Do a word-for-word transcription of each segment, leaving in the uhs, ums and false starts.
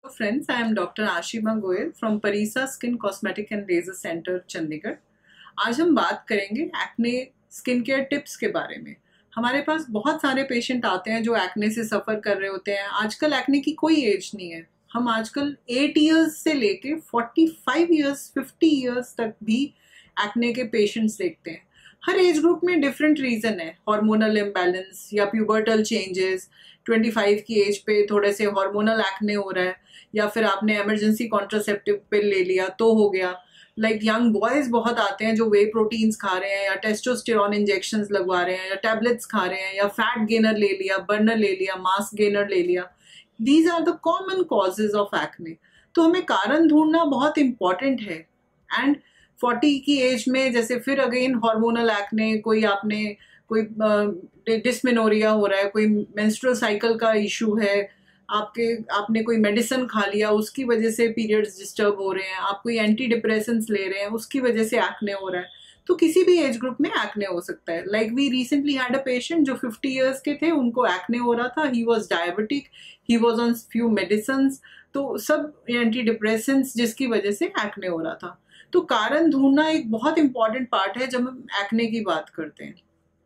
Friends, I am Doctor Ashima Goyal from Parisa Skin Cosmetic and Laser Center, Chandigarh. आज हम बात करेंगे acne skin care tips के बारे में। हमारे पास बहुत सारे पेशेंट आते हैं जो एक्ने से सफ़र कर रहे होते हैं। आजकल एक्ने की कोई एज नहीं है। हम आजकल एट इयर्स से लेके forty five years fifty years तक भी एक्ने के पेशेंट्स देखते हैं। हर एज ग्रुप में डिफरेंट रीज़न है, हार्मोनल इम्बैलेंस या प्यूबर्टल चेंजेस, ट्वेंटी फाइव की एज पे थोड़े से हार्मोनल एक्ने हो रहा है, या फिर आपने इमरजेंसी कॉन्ट्रासेप्टिव पिल ले लिया तो हो गया। लाइक यंग बॉयज़ बहुत आते हैं जो वे प्रोटीन्स खा रहे हैं या टेस्टोस्टेरॉन इंजेक्शंस लगवा रहे हैं या टैबलेट्स खा रहे हैं या फैट गेनर ले लिया, बर्नर ले लिया, मास गेनर ले लिया। These are the common causes of acne. तो हमें कारण ढूंढना बहुत इंपॉर्टेंट है। एंड फोर्टी की एज में जैसे फिर अगेन हार्मोनल एक्ने, कोई आपने कोई डिस्मेनोरिया हो रहा है, कोई मेंस्ट्रुअल साइकिल का इशू है, आपके आपने कोई मेडिसिन खा लिया उसकी वजह से पीरियड्स डिस्टर्ब हो रहे हैं, आप कोई एंटी डिप्रेसेंट्स ले रहे हैं उसकी वजह से एक्ने हो रहा है, तो किसी भी एज ग्रुप में एक्ने हो सकता है। Like we recently had a patient जो फिफ्टी इयर्स के थे, उनको एक्ने हो रहा था। He was diabetic, he was on few medicine, तो सब एंटी डिप्रेसेंट्स जिसकी वजह से एक्ने हो रहा था। तो कारण ढूंढना एक बहुत इंपॉर्टेंट पार्ट है जब हम एक्ने की बात करते हैं।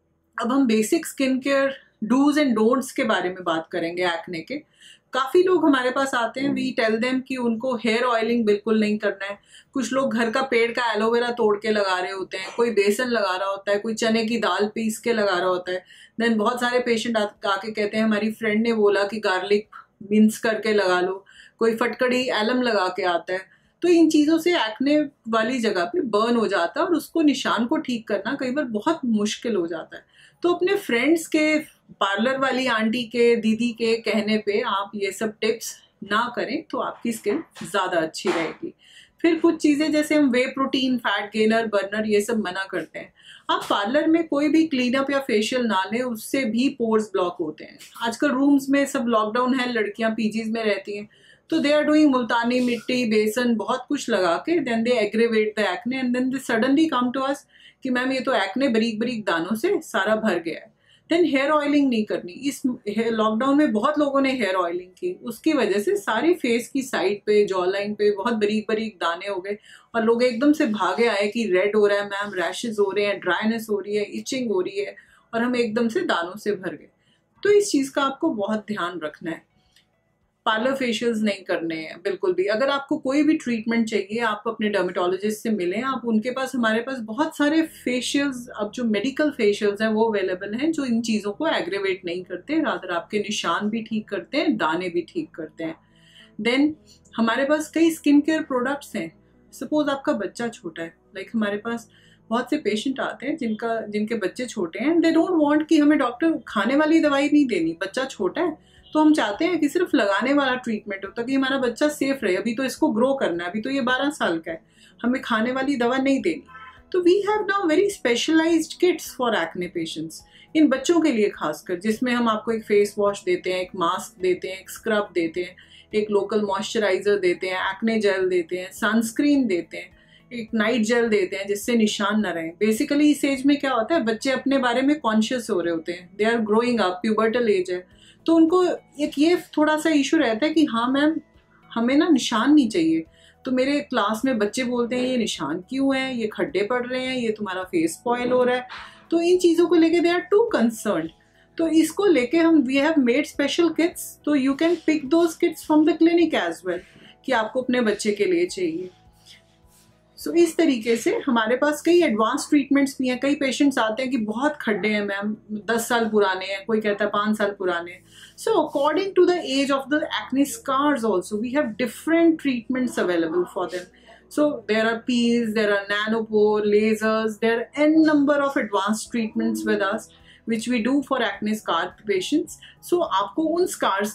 अब हम basic skin care dos and don'ts के बारे में बात करेंगे एक्ने के। काफ़ी लोग हमारे पास आते हैं, वी टेल देम कि उनको हेयर ऑयलिंग बिल्कुल नहीं करना है। कुछ लोग घर का पेड़ का एलोवेरा तोड़ के लगा रहे होते हैं, कोई बेसन लगा रहा होता है, कोई चने की दाल पीस के लगा रहा होता है। देन बहुत सारे पेशेंट आके कहते हैं हमारी फ्रेंड ने बोला कि गार्लिक मिन्स करके लगा लो, कोई फटकड़ी एलम लगा के आता है। तो इन चीज़ों से एक्ने वाली जगह पे बर्न हो जाता है और उसको निशान को ठीक करना कई बार बहुत मुश्किल हो जाता है। तो अपने फ्रेंड्स के, पार्लर वाली आंटी के, दीदी के कहने पे आप ये सब टिप्स ना करें तो आपकी स्किन ज़्यादा अच्छी रहेगी। फिर कुछ चीज़ें जैसे हम whey protein, fat gainer, burner, ये सब मना करते हैं। आप पार्लर में कोई भी क्लीनअप या फेशियल ना लें, उससे भी पोर्स ब्लॉक होते हैं। आजकल रूम्स में सब लॉकडाउन है, लड़कियां पीजीज में रहती हैं, तो दे आर डूइंग मुल्तानी मिट्टी, बेसन, बहुत कुछ लगा के then they aggravate the acne and then they suddenly come to us कि मैम ये तो एक्ने बारीक बारीक दानों से सारा भर गया है। देन हेयर ऑयलिंग नहीं करनी। इस लॉकडाउन में बहुत लोगों ने हेयर ऑयलिंग की, उसकी वजह से सारी फेस की साइड पे, जॉ लाइन पे बहुत बारीक बारीक दाने हो गए और लोग एकदम से भागे आए कि रेड हो रहा है मैम, रैशेज हो रहे हैं, ड्राइनेस हो रही है, इचिंग हो रही है, और हम एकदम से दानों से भर गए। तो इस चीज़ का आपको बहुत ध्यान रखना है। पार्लर फेशियल्स नहीं करने हैं बिल्कुल भी। अगर आपको कोई भी ट्रीटमेंट चाहिए, आप अपने डर्मेटोलॉजिस्ट से मिलें। आप उनके पास, हमारे पास बहुत सारे फेशियल्स, अब जो मेडिकल फेशियल्स हैं वो अवेलेबल हैं, जो इन चीज़ों को एग्रेवेट नहीं करते, रादर आपके निशान भी ठीक करते हैं, दाने भी ठीक करते हैं। देन हमारे पास कई स्किन केयर प्रोडक्ट्स हैं। सपोज आपका बच्चा छोटा है, लाइक हमारे पास बहुत से पेशेंट आते हैं जिनका जिनके बच्चे छोटे हैं, दे डोंट वांट कि हमें डॉक्टर खाने वाली दवाई नहीं देनी, बच्चा छोटा है तो हम चाहते हैं कि सिर्फ लगाने वाला ट्रीटमेंट हो ताकि हमारा बच्चा सेफ रहे। अभी तो इसको ग्रो करना है, अभी तो ये बारह साल का है, हमें खाने वाली दवा नहीं देनी। तो we have now very specialized kits for acne patients, इन बच्चों के लिए खासकर, जिसमें हम आपको एक फेस वॉश देते हैं, एक मास्क देते हैं, एक स्क्रब देते हैं, एक लोकल मॉइस्चराइजर देते हैं, एक्ने जेल देते हैं, सनस्क्रीन देते हैं, एक नाइट जेल देते हैं जिससे निशान न रहें। बेसिकली इस एज में क्या होता है, बच्चे अपने बारे में कॉन्शियस हो रहे होते हैं, they are growing up, pubertal age है, तो उनको एक ये थोड़ा सा इशू रहता है कि हाँ मैम हमें ना निशान नहीं चाहिए। तो मेरे क्लास में बच्चे बोलते हैं ये निशान क्यों है, ये खड्डे पड़ रहे हैं, ये तुम्हारा फेस स्पॉइल हो रहा है। तो इन चीज़ों को लेके दे आर टू कंसर्न्ड। तो इसको लेके हम we have made special kits, तो you can pick those kits from the clinic as well कि आपको अपने बच्चे के लिए चाहिए। सो so, इस तरीके से हमारे पास कई एडवांस ट्रीटमेंट्स भी हैं। कई पेशेंट्स आते हैं कि बहुत खड्डे हैं मैम, दस साल पुराने हैं, कोई कहता है पाँच साल पुराने हैं। So according to the age of the acne scars also we have different treatments available for them. So there are peels, there are nanopore, lasers, there are an number of advance treatments with us which we do for acne scar patients. So आपको उन scars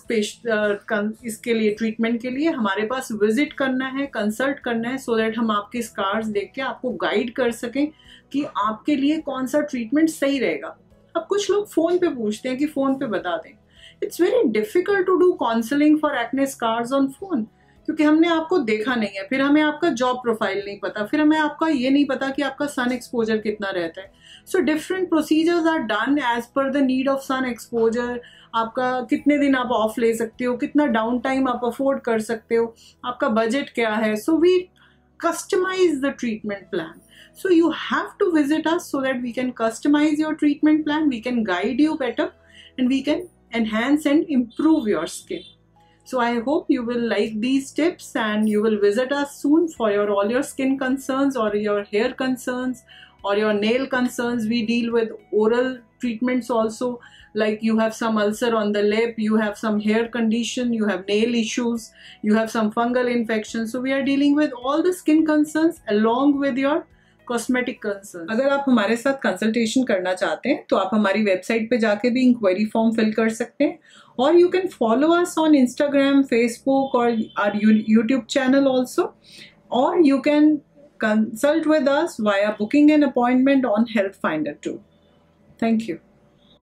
uh, इसके लिए treatment के लिए हमारे पास visit करना है, consult करना है, सो दैट हम आपके स्कार्स देख के आपको गाइड कर सकें कि आपके लिए कौन सा ट्रीटमेंट सही रहेगा। अब कुछ लोग फ़ोन पे पूछते हैं कि फ़ोन पे बता दें। It's very difficult to do counselling for acne scars on phone, क्योंकि हमने आपको देखा नहीं है, फिर हमें आपका जॉब प्रोफाइल नहीं पता, फिर हमें आपका ये नहीं पता कि आपका सन एक्सपोजर कितना रहता है. So different procedures are done as per the need of sun exposure. आपका कितने दिन आप ऑफ ले सकते हो, कितना डाउन टाइम आप अफोर्ड कर सकते हो, आपका बजट क्या है. So we customize the treatment plan. So you have to visit us so that we can customize your treatment plan, we can guide you better, and we can enhance and improve your skin. So I hope you will like these tips and you will visit us soon for your all your skin concerns or your hair concerns or your nail concerns. We deal with oral treatments also, like you have some ulcer on the lip, you have some hair condition, you have nail issues, you have some fungal infection. So we are dealing with all the skin concerns along with your cosmetic concerns. अगर आप हमारे साथ consultation करना चाहते हैं तो आप हमारी वेबसाइट पे जाके भी इंक्वायरी फॉर्म फिल कर सकते हैं, और you can follow us on Instagram, Facebook और आवर यूट्यूब चैनल ऑल्सो, और you can consult with us via booking an appointment on Health Finder too. Thank you.